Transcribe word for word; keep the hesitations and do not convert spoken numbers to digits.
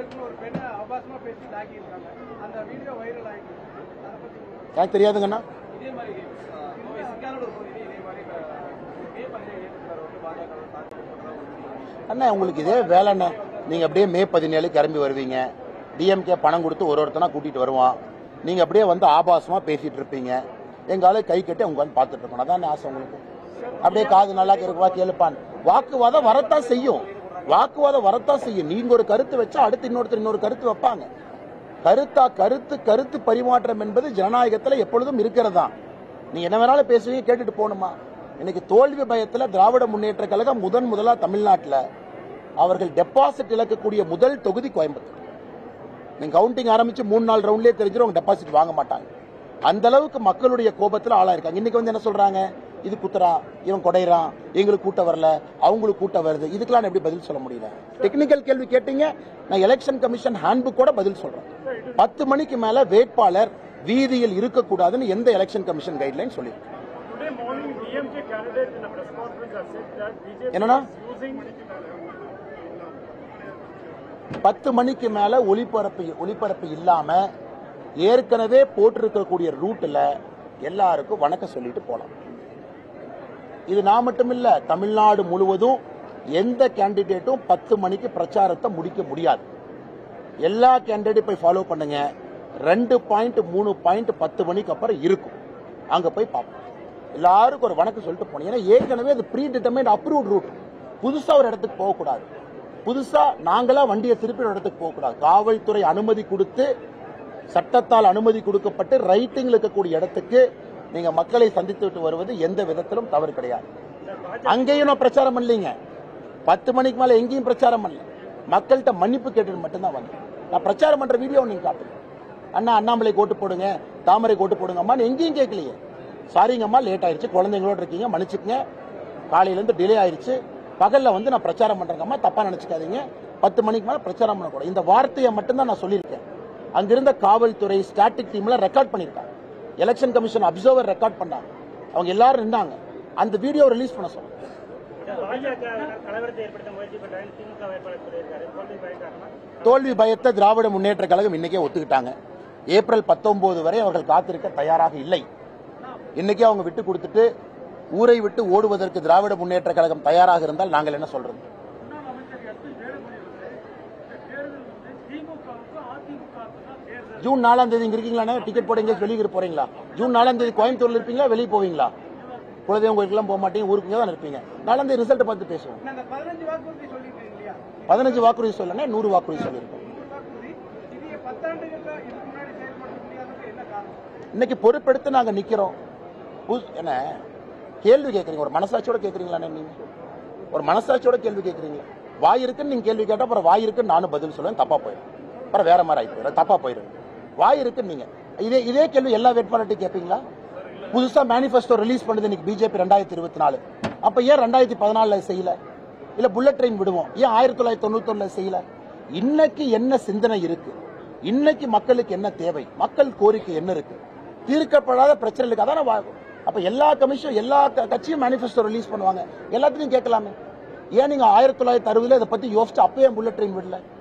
எனக்கு தெரியாதுங்கண்ணா. அண்ணா உங்களுக்கு இதே வேலைண்ணே. நீங்க அப்படியே மே பதினேழு கிளம்பி வருவீங்க, டிஎம்கே பணம் கொடுத்து ஒரு ஒருத்தனா கூட்டிட்டு வருவான், நீங்க அப்படியே வந்து ஆபாசமா பேசிட்டு இருப்பீங்க, எங்கால கை கட்டி உங்க வந்து பாத்துட்டு இருக்கணும். அதான் ஆசை உங்களுக்கு. அப்படியே காது நல்லா இருக்குவா கேளுப்பான். வாக்குவாதம் வரத்தான் செய்யும், வாக்குவாதம் வரத்தான் செய்யும். நீங்க ஒரு கருத்து வச்சா அடுத்து இன்னொருத்தர் இன்னொரு கருத்து வைப்பாங்க. கருத்தா கருத்து கருத்து பரிமாற்றம் என்பது ஜனநாயகத்தில் எப்பொழுதும் இருக்கிறதா. நீங்க என்ன வேணாலும் பேசுவீங்க, கேட்டுட்டு போகணுமா? இன்னைக்கு தோல்வி பயத்தில் திராவிட முன்னேற்ற கழகம் முதன் முதலா தமிழ்நாட்டில் அவர்கள் டெபாசிட் இழக்கக்கூடிய முதல் தொகுதி கோயம்புத்தூர். நீங்க கவுண்டிங் ஆரம்பிச்சு மூணு நாள் ரவுண்ட்லேயே தெரிஞ்சிடும் டெபாசிட் வாங்க மாட்டாங்க. அந்த அளவுக்கு மக்களுடைய கோபத்தில் ஆளாயிருக்காங்க. இன்னைக்கு வந்து என்ன சொல்றாங்க, இது குத்துறா, இவன் கொடைறான், எங்களுக்கு கூட்ட வரல, அவங்களுக்கு கூட்ட வருது. இதுக்கெல்லாம் எப்படி பதில் சொல்ல முடியல? டெக்னிக்கல் கேள்வி கேட்டீங்க, நான் எலெக்ஷன் கமிஷன் ஹேண்ட்புக் கூட பதில் சொல்றேன். பத்து மணிக்கு மேல வேட்பாளர் வீதியில் இருக்கக்கூடாதுன்னு எந்த எலெக்ஷன் கமிஷன் கைட்லைன் சொல்லி என்னன்னா பத்து மணிக்கு மேல ஒளிபரப்பு ஒளிபரப்பு இல்லாம ஏற்கனவே போட்டிருக்கக்கூடிய ரூட்ல எல்லாருக்கும் வணக்கம் சொல்லிட்டு போலாம். இது நான் மட்டும் இல்ல, தமிழ்நாடு முழுவதும் எந்த கேண்டிடேட்டும் பத்து மணிக்கு பிரச்சாரத்தை முடிக்க முடியாது. எல்லா கேண்டிடேட் போய் ஃபாலோ பண்ணுங்க. ரெண்டு பாயிண்ட் மூணு பாயிண்ட் பத்து மணிக்கு அப்புறம் இருக்கும், அங்க போய் பார்ப்போம். எல்லாருக்கும் ஒரு வணக்கம் சொல்லிட்டு போனோம். ஏன்னா ஏற்கனவே அது ப்ரீ டிட்டர்மைன்ட் அப்ரூவ்ட் ரூட். புதுசா ஒரு இடத்துக்கு போகக்கூடாது, புதுசா நாங்களா வண்டியை திருப்பி ஒரு இடத்துக்கு போகக்கூடாது. காவல்துறை அனுமதி கொடுத்து, சட்டத்தால் அனுமதி கொடுக்கப்பட்டு ரைட்டிங்ல இருக்கக்கூடிய இடத்துக்கு நீங்க மக்களை சந்தித்து விட்டு வருவது எந்த விதத்திலும் தவறு கிடையாது. அங்கேயும் நான் பிரச்சாரம் பண்ணலீங்க, பத்து மணிக்கு மேல எங்கேயும் பிரச்சாரம் பண்ணல. மக்கள்கிட்ட மன்னிப்பு கேட்டு மட்டும்தான் வந்தேன். நான் பிரச்சாரம் பண்ற வீடியோ நீங்க காட்டுங்க. அண்ணா அண்ணாமலை கோட்டு போடுங்க, தாமரை கோட்டு போடுங்க அம்மா எங்கேயும் கேட்கலையே. சாரிங்கம்மா, லேட் ஆயிடுச்சு, குழந்தைங்களோட இருக்கீங்க, மன்னிச்சுக்கங்க, காலையில இருந்து டிலே ஆயிடுச்சு, பகல்ல வந்து நான் பிரச்சாரம் பண்றேங்கம்மா, தப்பா நினைச்சுக்காதீங்க, பத்து மணிக்கு மேல பிரச்சாரம் பண்ணக்கூடாது. இந்த வார்த்தையை மட்டும்தான் நான் சொல்லியிருக்கேன். அங்கிருந்த காவல்துறை ஸ்டாட்டிக் டீம்ல ரெக்கார்ட் பண்ணிருக்காங்க, எலெக்ஷன் கமிஷன் அப்சர்வர் ரெக்கார்ட் பண்ணாங்க, அவங்க எல்லாரும் இருந்தாங்க. அந்த வீடியோ ரிலீஸ் பண்ண சொல்லுங்க. தோல்வி பயத்தை திராவிட முன்னேற்ற கழகம் இன்னைக்கே ஒத்துக்கிட்டாங்க. ஏப்ரல் பத்தொன்பது வரை அவர்கள் காத்திருக்க தயாராக இல்லை. இன்னைக்கே அவங்க விட்டு கொடுத்துட்டு ஊரை விட்டு ஓடுவதற்கு திராவிட முன்னேற்ற கழகம் தயாராக இருந்தால் நாங்கள் என்ன சொல்றது? ஜூன் நாலாம் தேதி இங்க இருக்கீங்களா? டிக்கெட் போட எங்க வெளியே போறீங்களா? ஜூன் நாலாம் தேதி கோயம்புத்தூர்ல இருப்பீங்களா, வெளியே போவீங்களா? குலதெய்வம் கோயிலுக்குலாம் போக மாட்டீங்க, ஊருக்கு தான் இருப்பீங்க. நாலாம் தேதி ரிசல்ட் பார்த்து பேசுவோம். பதினஞ்சு வாக்குறுதி சொல்லணும், நூறு வாக்குறுதி சொல்லியிருக்கோம். இன்னைக்கு பொறுப்பெடுத்து நாங்க நிக்கிறோம். என்ன கேள்வி கேட்கறீங்க? ஒரு மனசாட்சியோட கேட்கறீங்களா? நீங்க ஒரு மனசாட்சியோட கேள்வி கேட்கறீங்களா? வாய் இருக்குன்னு நீங்க கேள்வி கேட்டா அப்புறம் வாய் இருக்குன்னு நானும் பதில் சொல்லுவேன், தப்பா போயிடும், அப்புறம் வேற மாதிரி ஆகி போயிடும், தப்பா போயிடும். வாய் இருக்குன்னு நீங்க இதே இதே கேள்வி எல்லா வேட்பாளர்ட்டையும் கேட்பீங்களா? புதுசா மேனிபெஸ்டோ ரிலீஸ் பண்ணுது இன்னைக்கு பிஜேபி ரெண்டாயிரத்தி இருபத்தி நாலு. அப்ப ஏன் ரெண்டாயிரத்தி பதினாலுல செய்யல? இல்ல புல்லட் ட்ரெயின் விடுவோம், ஏன் ஆயிரத்தி தொள்ளாயிரத்தி தொண்ணூத்தி ஒண்ணுல செய்யல? இன்னைக்கு என்ன சிந்தனை இருக்கு, இன்னைக்கு மக்களுக்கு என்ன தேவை, மக்கள் கோரிக்கை என்ன இருக்கு, தீர்க்கப்படாத பிரச்சனைகளுக்கு அதான. அப்ப எல்லா கமிஷன் எல்லா கட்சியும் மேனிபெஸ்டோ ரிலீஸ் பண்ணுவாங்க, எல்லாத்தையும் கேட்கலாமே. ஏன் நீங்க ஆயிரத்தி தொள்ளாயிரத்தி அறுபதுல இதை பத்தி யோசிச்சு அப்பயே புல்லட் ட்ரெயின் விடல?